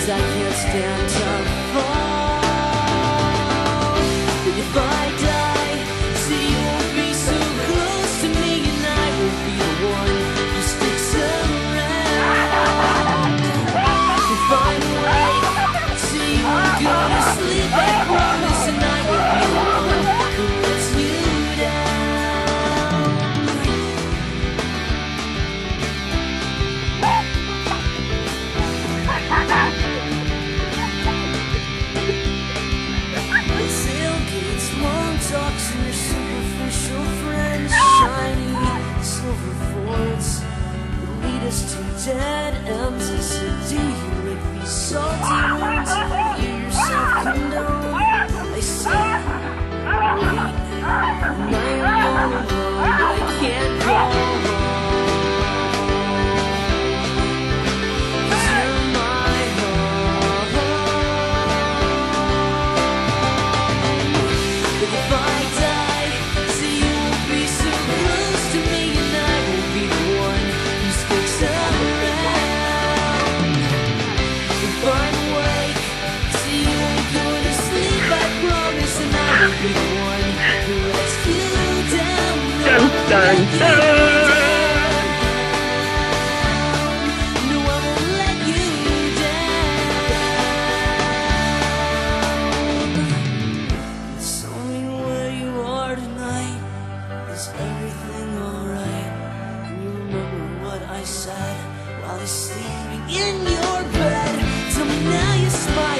'cause I can't stand to fall. But if I die, see, you won't be so close to me, and I won't be the one who sticks around. If I'm awake, see, you won't go to sleep, I promise, and I won't be the one who lets you down. Tailgates, long talks, and your superficial friends, shiny silver Fords that lead us to dead ends. I said, do you lick these salty wounds that you yourself condone? I said, wait, and I am all alone, but I can't go home. 'Cause you're my home. But if I die, see, you won't be so close to me, and I won't be the one who sticks around. If I'm awake, see, you won't go to sleep, I promise, and I won't be the one who lets you down. No, I won't let you down. No, I won't let you down. Tell me where you are tonight. Is everything alright? And you remember what I said while I was sleeping in your bed. Tell me now you smile.